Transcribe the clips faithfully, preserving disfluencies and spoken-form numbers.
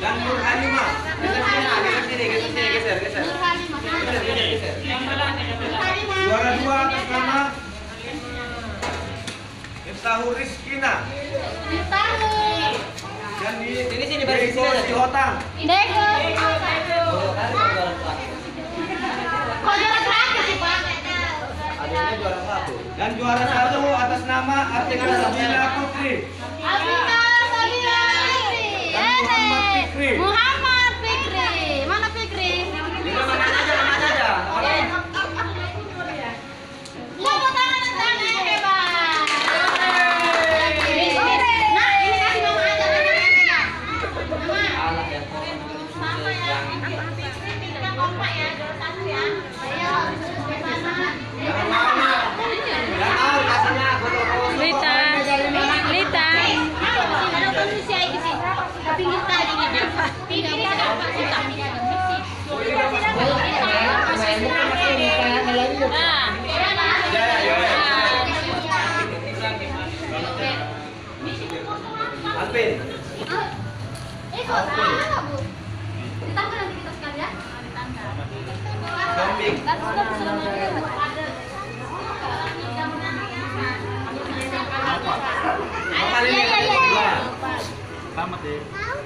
Dan Nur Halimah. Geser sini, geser sini, geser sini, geser, geser. Nur Halimah. Geser, geser, geser. Nur Halimah. Juara dua atas nama Miftahul Rizkina. Miftahul. Dan di Sini, sini, baris Deko sini. Sihotang. Deko. Kok juara terakhir sih, Pak? Adanya juara satu. Dan juara satu atas nama Artika Sabina Putri. Alvita Sabina Fikri. Dan Muhammad Fikri. Muhammad Fikri. Mana Fikri? Nama aja, nama aja. Tepuk tangan untuk anak yang hebat. Nah, ini kasih nama aja namanya. Nama. Anak yang Sama ya. Fikri kita kompak ya, juara satu ya. Ayo, bersama. Jangan lama. Gak mau kasihnya, gue terus. Lita, Lita. Ada manusia ini sih. Pinggir tadi gitu. Tidak bisa dapat kita. Ah, Jaya, Jaya. Alvin. Eh, kok salah, Bu? Ditangkap nanti kita sekali ya. Kambing. Apa ini? Dua. Selamat deh.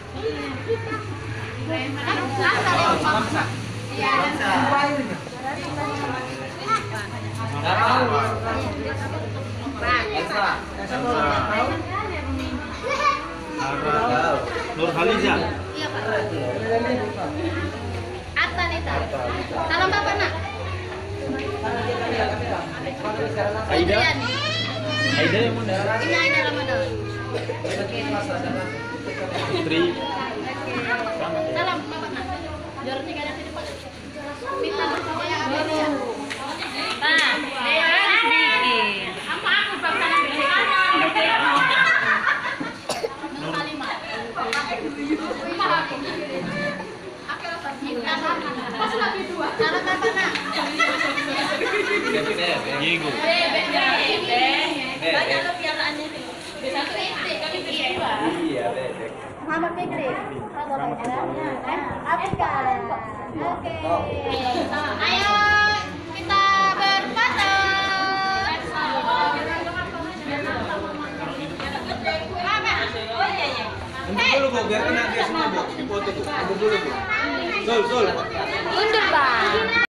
Gak mau. Elsa. Nur Haliza. Iya, Pak. Atta Nita. Salam Bapak, Nak. Aida. Yani. Aida yang mana? Ini Aida Ramadan. Putri. Salam Bapak, Nak. Juara tiga dari depan. Minta bersedia. Pak, harus bikin. Apa aku bangsa Nabi? Nur Halimah. Pas lagi dua. Salam Bapak, Nak. Diego. Banyak lo piaraannya nih. Satu S D, kami berdua. Iya, bebek. Muhammad Fikri. Afrika. Oke. Ayo kita berfoto. Untuk dulu Bu, biar kena dia semua Bu. Foto Bu. Untuk dulu Bu. Sul, sul. Mundur, Bang.